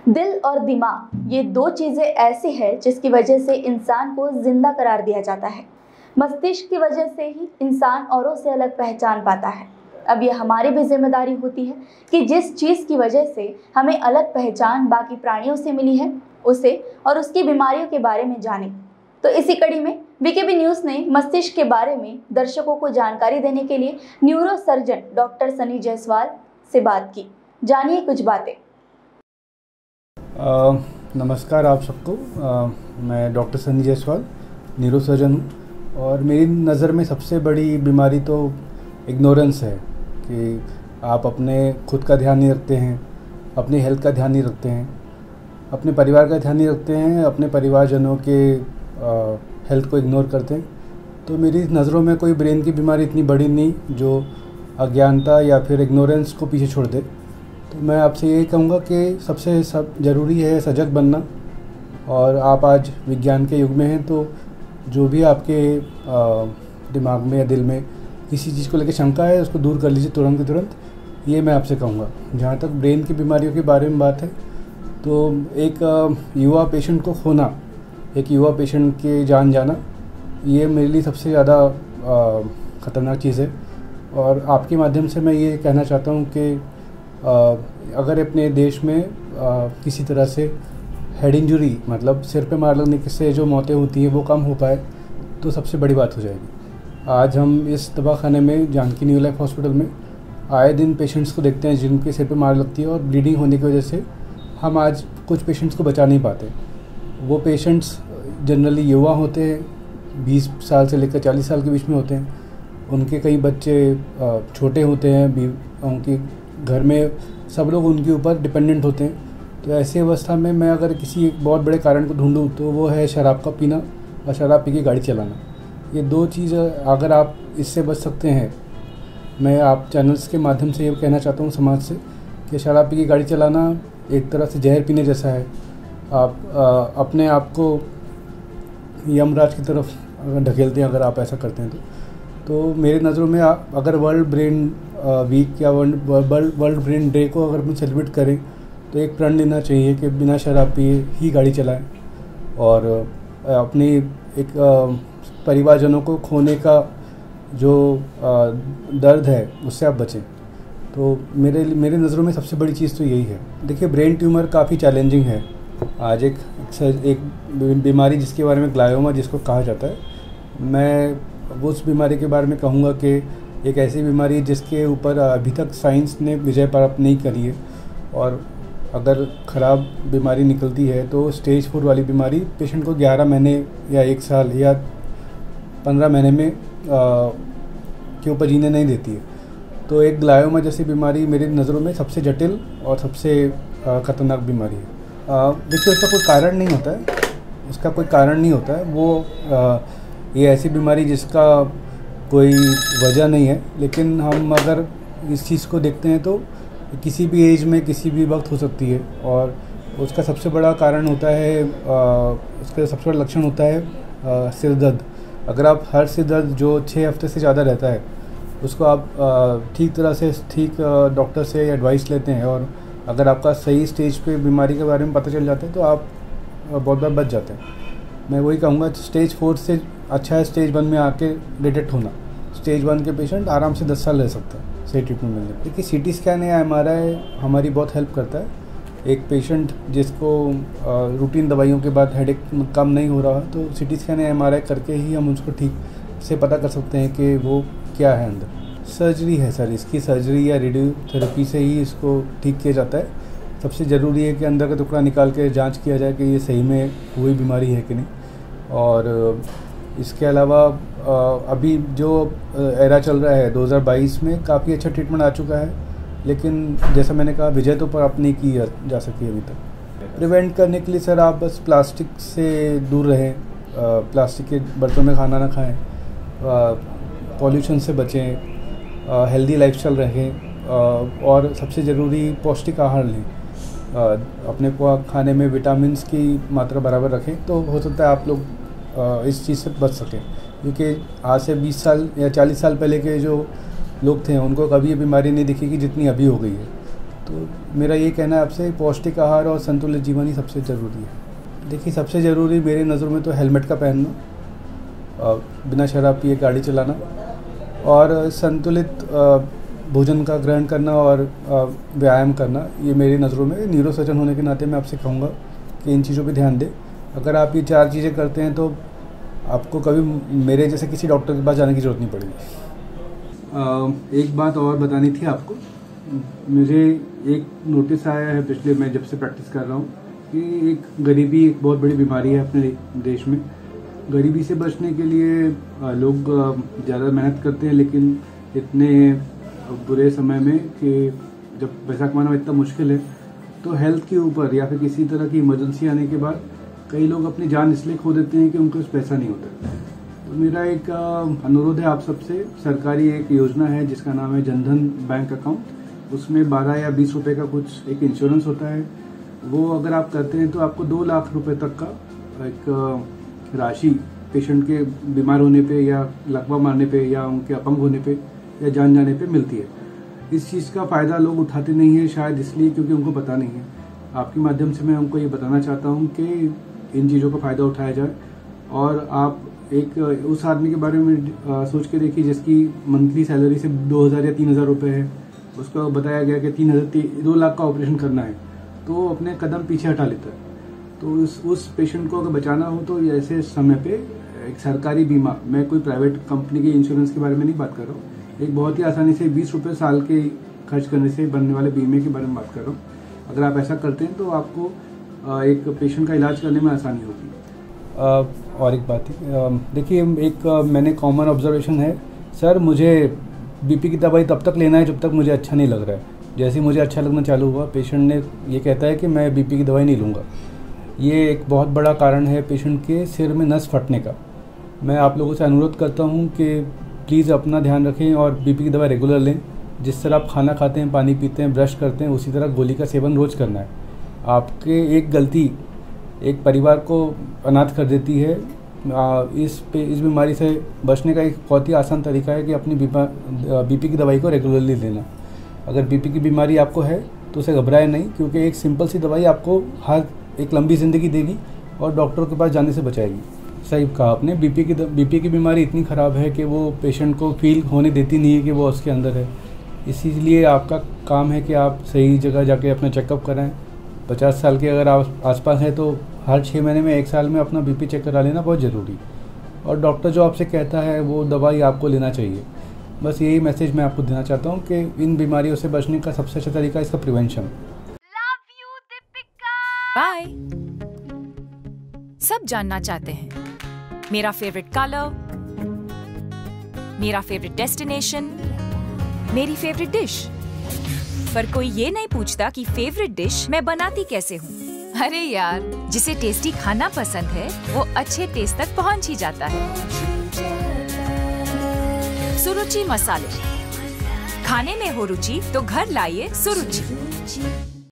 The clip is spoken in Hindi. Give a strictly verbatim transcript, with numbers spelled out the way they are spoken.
दिल और दिमाग ये दो चीज़ें ऐसी हैं जिसकी वजह से इंसान को जिंदा करार दिया जाता है। मस्तिष्क की वजह से ही इंसान औरों से अलग पहचान पाता है। अब ये हमारी भी जिम्मेदारी होती है कि जिस चीज़ की वजह से हमें अलग पहचान बाकी प्राणियों से मिली है उसे और उसकी बीमारियों के बारे में जानें। तो इसी कड़ी में वीकेबी न्यूज़ ने मस्तिष्क के बारे में दर्शकों को जानकारी देने के लिए neuro surgeon doctor Sunny Jaiswal से बात की। जानिए कुछ बातें। आ, नमस्कार आप सबको। आ, मैं doctor Sunny Jaiswal neuro surgeon हूँ और मेरी नज़र में सबसे बड़ी बीमारी तो इग्नोरेंस है कि आप अपने खुद का ध्यान नहीं रखते हैं, अपनी हेल्थ का ध्यान नहीं रखते हैं, अपने परिवार का ध्यान नहीं रखते हैं, अपने परिवारजनों के आ, हेल्थ को इग्नोर करते हैं। तो मेरी नज़रों में कोई ब्रेन की बीमारी इतनी बड़ी नहीं जो अज्ञानता या फिर इग्नोरेंस को पीछे छोड़ दे। तो मैं आपसे यही कहूँगा कि सबसे सब ज़रूरी है सजग बनना। और आप आज विज्ञान के युग में हैं तो जो भी आपके दिमाग में या दिल में किसी चीज़ को लेकर शंका है उसको दूर कर लीजिए तुरंत के तुरंत। ये मैं आपसे कहूँगा। जहाँ तक ब्रेन की बीमारियों के बारे में बात है तो एक युवा पेशेंट को खोना, एक युवा पेशेंट के जान जाना, ये मेरे लिए सबसे ज़्यादा ख़तरनाक चीज़ है। और आपके माध्यम से मैं ये कहना चाहता हूँ कि अगर अपने देश में आ, किसी तरह से हेड इंजरी मतलब सिर पे मार लगने से जो मौतें होती हैं वो कम हो पाए तो सबसे बड़ी बात हो जाएगी। आज हम इस दवाखाने में जानकी न्यू लाइफ हॉस्पिटल में आए दिन पेशेंट्स को देखते हैं जिनके सिर पे मार लगती है और ब्लीडिंग होने की वजह से हम आज कुछ पेशेंट्स को बचा नहीं पाते। वो पेशेंट्स जनरली युवा होते हैं, बीस साल से लेकर चालीस साल के बीच में होते हैं। उनके कई बच्चे छोटे होते हैं, उनके घर में सब लोग उनके ऊपर डिपेंडेंट होते हैं। तो ऐसी अवस्था में मैं अगर किसी एक बहुत बड़े कारण को ढूंढूं तो वो है शराब का पीना और शराब पी के गाड़ी चलाना। ये दो चीज़ अगर आप इससे बच सकते हैं, मैं आप चैनल्स के माध्यम से ये कहना चाहता हूँ समाज से कि शराब पी के गाड़ी चलाना एक तरह से जहर पीने जैसा है। आप आ, अपने आप को यमराज की तरफ ढकेलते हैं अगर आप ऐसा करते हैं तो तो मेरे नज़रों में आप अगर वर्ल्ड ब्रेन वीक या वर्ल्ड वर्ल्ड ब्रेन डे को अगर हम सेलिब्रेट करें तो एक प्रण लेना चाहिए कि बिना शराब पिए ही गाड़ी चलाएं और अपनी एक परिवारजनों को खोने का जो दर्द है उससे आप बचें। तो मेरे मेरे नज़रों में सबसे बड़ी चीज़ तो यही है। देखिए, ब्रेन ट्यूमर काफ़ी चैलेंजिंग है। आज एक एक बीमारी जिसके बारे में ग्लायोमा जिसको कहा जाता है, मैं उस बीमारी के बारे में कहूँगा कि एक ऐसी बीमारी जिसके ऊपर अभी तक साइंस ने विजय प्राप्त नहीं करी है। और अगर ख़राब बीमारी निकलती है तो स्टेज फोर वाली बीमारी पेशेंट को ग्यारह महीने या एक साल या पंद्रह महीने में आ, के ऊपर जीने नहीं देती है। तो एक ग्लायोमा जैसी बीमारी मेरी नज़रों में सबसे जटिल और सबसे ख़तरनाक बीमारी है। देखिए, उसका कोई कारण नहीं होता है, उसका कोई कारण नहीं होता है। वो आ, ये ऐसी बीमारी जिसका कोई वजह नहीं है, लेकिन हम अगर इस चीज़ को देखते हैं तो किसी भी एज में किसी भी वक्त हो सकती है। और उसका सबसे बड़ा कारण होता है, आ, उसका सबसे बड़ा लक्षण होता है सिर दर्द। अगर आप हर सिर दर्द जो छः हफ्ते से ज़्यादा रहता है उसको आप ठीक तरह से ठीक डॉक्टर से एडवाइस लेते हैं और अगर आपका सही स्टेज पे बीमारी के बारे में पता चल जाता है तो आप बहुत बार बच जाते हैं। मैं वही कहूँगा, स्टेज फोर से अच्छा है स्टेज वन में आके डिटेक्ट होना। स्टेज वन के पेशेंट आराम से दस साल रह सकते हैं सही ट्रीटमेंट मिलने पर। देखिए, सीटी स्कैन या एम आर आई हमारी बहुत हेल्प करता है। एक पेशेंट जिसको रूटीन दवाइयों के बाद हेडेक कम नहीं हो रहा है तो सीटी स्कैन या एम आर आई करके ही हम उसको ठीक से पता कर सकते हैं कि वो क्या है अंदर। सर्जरी है सर, इसकी सर्जरी या रेडियोथेरेपी से ही इसको ठीक किया जाता है। सबसे ज़रूरी है कि अंदर का टुकड़ा निकाल के जांच किया जाए कि ये सही में हुई बीमारी है कि नहीं। और इसके अलावा अभी जो एरा चल रहा है दो हज़ार बाईस में काफ़ी अच्छा ट्रीटमेंट आ चुका है, लेकिन जैसा मैंने कहा विजय तो प्राप्त नहीं की जा सकी अभी तक। प्रिवेंट करने के लिए सर आप बस प्लास्टिक से दूर रहें, प्लास्टिक के बर्तनों में खाना ना खाएं, पॉल्यूशन से बचें, हेल्दी लाइफस्टाइल रखें और सबसे ज़रूरी पौष्टिक आहार लें। अपने को खाने में विटामिन्स की मात्रा बराबर रखें तो हो सकता है आप लोग इस चीज़ से बच सकें। क्योंकि आज से बीस साल या चालीस साल पहले के जो लोग थे उनको कभी ये बीमारी नहीं दिखेगी जितनी अभी हो गई है। तो मेरा ये कहना है आपसे, पौष्टिक आहार और संतुलित जीवन ही सबसे ज़रूरी है। देखिए, सबसे ज़रूरी मेरे नज़रों में तो हेलमेट का पहनना, बिना शराब पिए गाड़ी चलाना और संतुलित भोजन का ग्रहण करना और व्यायाम करना, ये मेरी नज़रों में, न्यूरो सर्जन होने के नाते मैं आपसे कहूँगा कि इन चीज़ों पे ध्यान दें। अगर आप ये चार चीज़ें करते हैं तो आपको कभी मेरे जैसे किसी डॉक्टर के पास जाने की ज़रूरत नहीं पड़ेगी। एक बात और बतानी थी आपको, मुझे एक नोटिस आया है पिछले, मैं जब से प्रैक्टिस कर रहा हूँ, कि एक गरीबी एक बहुत बड़ी बीमारी है अपने देश में। गरीबी से बचने के लिए लोग ज़्यादा मेहनत करते हैं, लेकिन इतने बुरे समय में कि जब पैसा कमाना इतना मुश्किल है, तो हेल्थ के ऊपर या फिर किसी तरह की इमरजेंसी आने के बाद कई लोग अपनी जान इसलिए खो देते हैं कि उनके पास पैसा नहीं होता। तो मेरा एक अनुरोध है आप सबसे, सरकारी एक योजना है जिसका नाम है जनधन बैंक अकाउंट। उसमें बारह या बीस रुपए का कुछ एक इंश्योरेंस होता है। वो अगर आप करते हैं तो आपको दो लाख रुपए तक का एक राशि पेशेंट के बीमार होने पे या लकवा मारने पे या उनके अपंग होने पे या जान जाने पे मिलती है। इस चीज़ का फ़ायदा लोग उठाते नहीं हैं, शायद इसलिए क्योंकि उनको पता नहीं है। आपके माध्यम से मैं उनको ये बताना चाहता हूँ कि इन चीज़ों का फ़ायदा उठाया जाए। और आप एक उस आदमी के बारे में आ, सोच के देखिए जिसकी मंथली सैलरी से दो हज़ार या तीन हज़ार रुपये है, उसको बताया गया कि तीन हज़ार दो लाख का ऑपरेशन करना है, तो वो अपने कदम पीछे हटा लेता है। तो उस उस पेशेंट को अगर बचाना हो तो ऐसे समय पे एक सरकारी बीमा, मैं कोई प्राइवेट कंपनी के इंश्योरेंस के बारे में नहीं बात कर रहा हूँ, एक बहुत ही आसानी से बीस रुपये साल के खर्च करने से बनने वाले बीमे के बारे में बात कर रहा हूँ। अगर आप ऐसा करते हैं तो आपको एक पेशेंट का इलाज करने में आसानी होगी। और एक बात है, देखिए, एक मैंने कॉमन ऑब्जर्वेशन है सर, मुझे बीपी की दवाई तब तक लेना है जब तक मुझे अच्छा नहीं लग रहा है। जैसे ही मुझे अच्छा लगना चालू हुआ, पेशेंट ने ये कहता है कि मैं बीपी की दवाई नहीं लूँगा। ये एक बहुत बड़ा कारण है पेशेंट के सिर में नस फटने का। मैं आप लोगों से अनुरोध करता हूँ कि प्लीज़ अपना ध्यान रखें और बीपी की दवाई रेगुलर लें। जिस तरह आप खाना खाते हैं, पानी पीते हैं, ब्रश करते हैं, उसी तरह गोली का सेवन रोज़ करना है। आपके एक गलती एक परिवार को अनाथ कर देती है। इस पे इस बीमारी से बचने का एक बहुत ही आसान तरीका है कि अपनी बीपी की दवाई को रेगुलरली लेना। अगर बीपी की बीमारी आपको है तो उसे घबराए नहीं, क्योंकि एक सिंपल सी दवाई आपको हर एक लंबी ज़िंदगी देगी और डॉक्टर के पास जाने से बचाएगी। सही कहा आपने, बीपी की बीपी की बीमारी इतनी ख़राब है कि वो पेशेंट को फील होने देती नहीं है कि वो उसके अंदर है। इसीलिए आपका काम है कि आप सही जगह जाके अपना चेकअप कराएं। पचास साल के अगर आप आसपास हैं तो हर छः महीने में एक साल में अपना बीपी चेक करा लेना बहुत ज़रूरी। और डॉक्टर जो आपसे कहता है वो दवाई आपको लेना चाहिए। बस यही मैसेज मैं आपको देना चाहता हूँ कि इन बीमारियों से बचने का सबसे अच्छा तरीका इसका प्रिवेंशन। बाय। सब जानना चाहते हैं मेरा फेवरेट कलर, मेरा फेवरेट डेस्टिनेशन, मेरी फेवरेट डिश, पर कोई ये नहीं पूछता कि फेवरेट डिश मैं बनाती कैसे हूँ। अरे यार, जिसे टेस्टी खाना पसंद है वो अच्छे टेस्ट तक पहुँच ही जाता है। सुरुचि मसाले, खाने में हो रुचि तो घर लाइए सुरुचि।